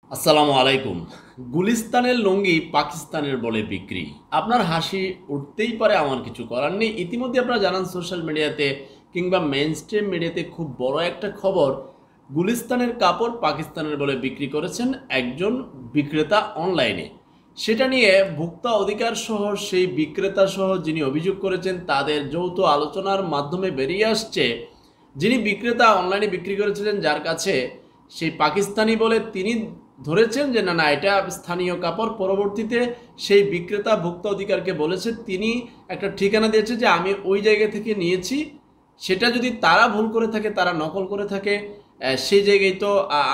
আসসালামু আলাইকুম। গুলিস্তানের লুঙ্গি পাকিস্তানের বলে বিক্রি। আপনার হাসি উঠতেই পারে, আমার কিছু করার নেই। ইতিমধ্যে আপনারা জানান সোশ্যাল মিডিয়াতে কিংবা মেইনস্ট্রিম মিডিয়াতে খুব বড় একটা খবর, গুলিস্তানের কাপড় পাকিস্তানের বলে বিক্রি করেছেন একজন বিক্রেতা অনলাইনে। সেটা নিয়ে ভোক্তা অধিকার সহ সেই বিক্রেতা সহ যিনি অভিযোগ করেছেন তাদের যৌথ আলোচনার মাধ্যমে বেরিয়ে আসছে, যিনি বিক্রেতা অনলাইনে বিক্রি করেছিলেন যার কাছে সেই পাকিস্তানি বলে তিনি ধরেছেন যে না না এটা স্থানীয় কাপড়। পরবর্তীতে সেই বিক্রেতা ভোক্তা অধিকারকে বলেছে, তিনি একটা ঠিকানা দিয়েছে যে আমি ওই জায়গা থেকে নিয়েছি। সেটা যদি তারা ভুল করে থাকে, তারা নকল করে থাকে, সেই জায়গায় তো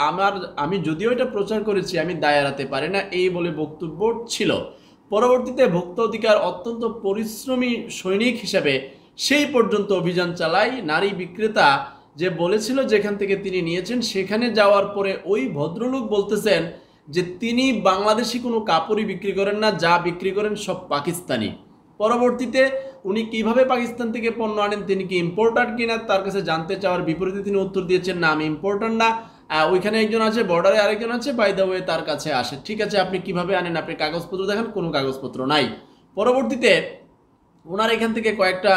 আমি যদিও এটা প্রচার করেছি আমি দায় এড়াতে পারি না, এই বলে বক্তব্য ছিল। পরবর্তীতে ভোক্তা অধিকার অত্যন্ত পরিশ্রমী সৈনিক হিসাবে সেই পর্যন্ত অভিযান চালায়। নারী বিক্রেতা যে বলেছিল যেখান থেকে তিনি নিয়েছেন সেখানে যাওয়ার পরে ওই ভদ্রলোক বলতেছেন যে তিনি বাংলাদেশি কোনো কাপড়ই বিক্রি করেন না, যা বিক্রি করেন সব পাকিস্তানি। পরবর্তীতে উনি কিভাবে পাকিস্তান থেকে পণ্য আনেন, তিনি কি ইম্পোর্টার কিনা তার কাছে জানতে চাওয়ার বিপরীতে তিনি উত্তর দিয়েছেন না আমি ইম্পোর্টার না, ওইখানে একজন আছে, বর্ডারে আরেকজন আছে, বাই দ্য ওয়ে তার কাছে আসে। ঠিক আছে, আপনি কিভাবে আনেন, আপনি কাগজপত্র দেখান, কোনো কাগজপত্র নাই। পরবর্তীতে ওনার এখান থেকে কয়েকটা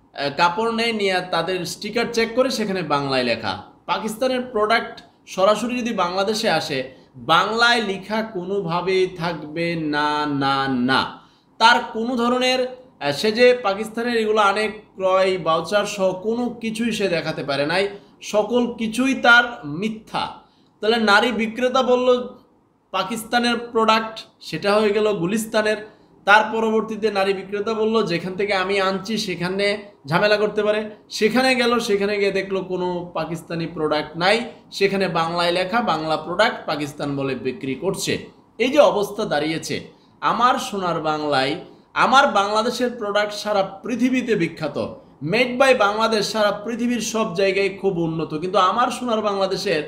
কাপড় নেয়, নিয়ে তাদের স্টিকার চেক করে সেখানে বাংলায় লেখা। পাকিস্তানের প্রোডাক্ট সরাসরি যদি বাংলাদেশে আসে, বাংলায় লেখা কোনোভাবেই থাকবে না না না। তার কোনো ধরনের সে যে পাকিস্তানের এগুলো অনেক ক্রয় বাউচার সহ কোনো কিছুই সে দেখাতে পারে নাই, সকল কিছুই তার মিথ্যা। তাহলে নারী বিক্রেতা বলল পাকিস্তানের প্রোডাক্ট, সেটা হয়ে গেল গুলিস্তানের। তার পরবর্তীতে নারী বিক্রেতা বলল যেখান থেকে আমি আনছি সেখানে ঝামেলা করতে পারে, সেখানে গেল, সেখানে গিয়ে দেখলো কোনো পাকিস্তানি প্রোডাক্ট নাই, সেখানে বাংলায় লেখা বাংলা প্রোডাক্ট পাকিস্তান বলে বিক্রি করছে। এই যে অবস্থা দাঁড়িয়েছে, আমার সোনার বাংলায় আমার বাংলাদেশের প্রোডাক্ট সারা পৃথিবীতে বিখ্যাত, মেড বাই বাংলাদেশ সারা পৃথিবীর সব জায়গায় খুব উন্নত, কিন্তু আমার সোনার বাংলাদেশের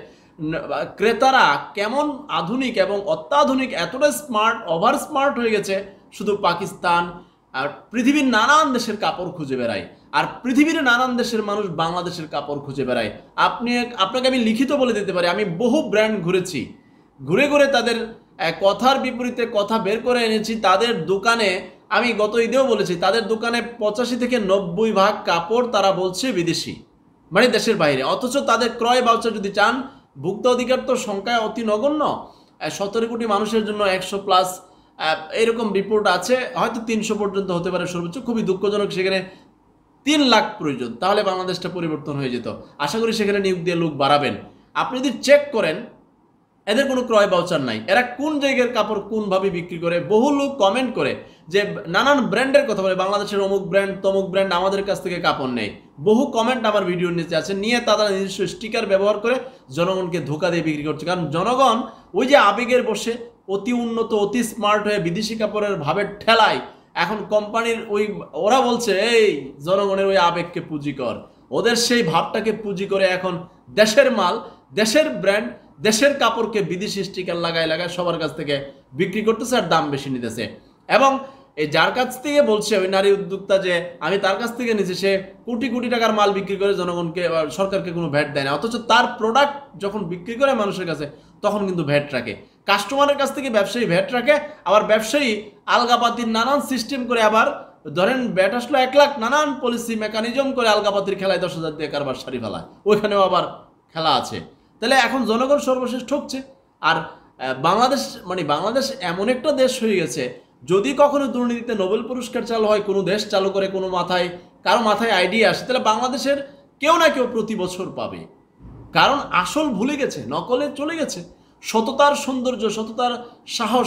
ক্রেতারা কেমন আধুনিক এবং অত্যাধুনিক, এতটা স্মার্ট, ওভার স্মার্ট হয়ে গেছে, শুধু পাকিস্তান আর পৃথিবীর নানান দেশের কাপড় খুঁজে বেড়ায়, আর পৃথিবীর নানান দেশের মানুষ বাংলাদেশের কাপড় খুঁজে বেড়ায়। আপনাকে আমি লিখিত বলে দিতে পারি, আমি বহু ব্র্যান্ড ঘুরেছি, ঘুরে ঘুরে তাদের কথার বিপরীতে কথা বের করে এনেছি। তাদের দোকানে আমি গত ঈদেও বলেছি, তাদের দোকানে 85 থেকে 90% কাপড় তারা বলছে বিদেশি, মানে দেশের বাইরে। অথচ তাদের ক্রয় বাউচার যদি চান, ভোক্তা অধিকার তো সংখ্যায় অতি নগণ্য, 17 কোটি মানুষের জন্য 100+ এরকম রিপোর্ট আছে, হয়তো 300 পর্যন্ত হতে পারে সর্বোচ্চ। খুবই দুঃখজনক, সেখানে 3 লাখ প্রয়োজন, তাহলে বাংলাদেশটা পরিবর্তন হয়ে যেত। আশা করি সেখানে নিয়োগ দিয়ে লোক বাড়াবেন। আপনি যদি চেক করেন, এদের কোনো ক্রয় বাউচার নাই, এরা কোন জায়গার কাপড় কোনভাবে বিক্রি করে। বহু লোক কমেন্ট করে যে নানান ব্র্যান্ডের কথা বলে, বাংলাদেশের অমুক ব্র্যান্ড তমুক ব্র্যান্ড আমাদের কাছ থেকে কাপড় নেই। বহু কমেন্ট আমার ভিডিওর নিচে আছে, নিয়ে তারা নিজস্ব স্টিকার ব্যবহার করে জনগণকে ধোকা দিয়ে বিক্রি করছে। কারণ জনগণ ওই যে আবেগের বসে অতি উন্নত অতি স্মার্ট হয়ে বিদেশি কাপড়ের ভাবের ঠেলায় এখন কোম্পানির ওই ওরা বলছে এই জনগণের ওই আবেগকে পুঁজি কর, ওদের সেই ভাবটাকে পুঁজি করে এখন দেশের মাল, দেশের ব্র্যান্ড, দেশের কাপড়কে বিদেশি স্টিকার লাগায় লাগায় সবার কাছ থেকে বিক্রি করতেছে আর দাম বেশি নিতেছে। এবং এই যার কাছ থেকে বলছে ওই নারী উদ্যোক্তা যে আমি তার কাছ থেকে নিয়েছি, সে কোটি কোটি টাকার মাল বিক্রি করে জনগণকে, সরকারকে কোনো ভ্যাট দেয় না, অথচ তার প্রোডাক্ট যখন বিক্রি করে মানুষের কাছে তখন কিন্তু ভ্যাট রাখে। কাস্টমারের কাছ থেকে ব্যবসায়ী ভ্যাট রাখে, আবার ব্যবসায়ী আলগাপাতির নানান সিস্টেম করে, আবার ধরেন ভ্যাট আসলো 1 লাখ, নানান পলিসি মেকানিজম করে আলগাপাতির খেলায় 10,000 দিয়ে কারবার সারি ফেলায়, ওইখানেও আবার খেলা আছে। তাহলে এখন জনগণ সর্বশেষ ঠকছে। আর বাংলাদেশ মানে বাংলাদেশ এমন একটা দেশ হয়ে গেছে, যদি কখনো দুর্নীতিতে নোবেল পুরস্কার চালু হয়, কোনো দেশ চালু করে, কোনো কারো মাথায় আইডিয়া আসে, তাহলে বাংলাদেশের কেউ না কেউ প্রতি বছর পাবে। কারণ আসল ভুলে গেছে, নকলে চলে গেছে। সততার সৌন্দর্য, সততার সাহস,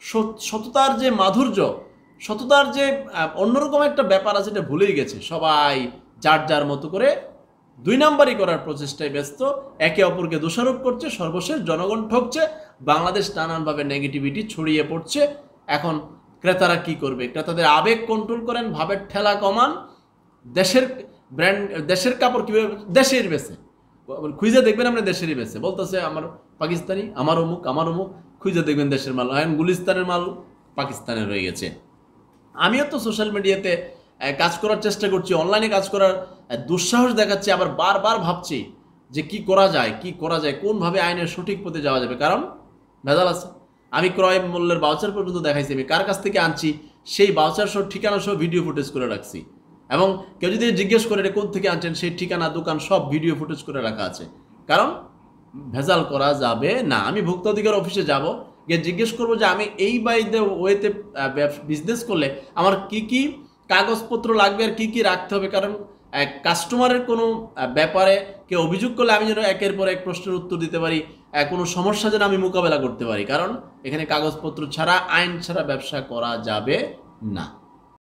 সততার যে মাধুর্য, সততার যে অন্যরকম একটা ব্যাপার আছে, এটা ভুলেই গেছে। সবাই যার যার মতো করে 2 নাম্বারই করার প্রচেষ্টায় ব্যস্ত, একে অপরকে দোষারোপ করছে, সর্বশেষ জনগণ ঠকছে, বাংলাদেশ নানানভাবে নেগেটিভিটি ছড়িয়ে পড়ছে। এখন ক্রেতারা কি করবে? ক্রেতাদের আবেগ কন্ট্রোল করেন, ভাবের ঠেলা কমান, দেশের ব্র্যান্ড, দেশের কাপড় কীভাবে দেশের বেছে খুঁজে দেখবেন, আপনি দেশেরই বেছে বলতেছে আমার পাকিস্তানি, আমার অমুক, আমার অমুক, খুঁজে দেখবেন দেশের মাল। এখন গুলিস্তানের মাল পাকিস্তানে রয়ে গেছে। আমিও তো সোশ্যাল মিডিয়াতে কাজ করার চেষ্টা করছি, অনলাইনে কাজ করার দুঃসাহস দেখাচ্ছি, আবার বারবার ভাবছি যে কি করা যায়, কি করা যায়, কোনভাবে আইনের সঠিক পথে যাওয়া যাবে। কারণ ভেজাল আছে। আমি ক্রয় মূল্যের বাউচার পর্যন্ত দেখাইছি, আমি কার কাছ থেকে আনছি সেই বাউচার সহ ঠিকানা সহ ভিডিও ফুটেজ করে রাখছি। এবং কেউ যদি জিজ্ঞেস করে এটা কোন থেকে আনছেন, সেই ঠিকানা দোকান সব ভিডিও ফুটেজ করে রাখা আছে। কারণ ভেজাল করা যাবে না। আমি ভোক্তা অধিকার অফিসে যাব, গিয়ে জিজ্ঞেস করবো যে আমি এই বাইতে ওয়েতে বিজনেস করলে আমার কি কি কাগজপত্র লাগবে আর কি কি রাখতে হবে। কারণ কাস্টমারের কোনো ব্যাপারে কেউ অভিযোগ করলে আমি যেন একের পর এক প্রশ্নের উত্তর দিতে পারি, কোনো সমস্যা যেন আমি মোকাবেলা করতে পারি। কারণ এখানে কাগজপত্র ছাড়া, আইন ছাড়া ব্যবসা করা যাবে না।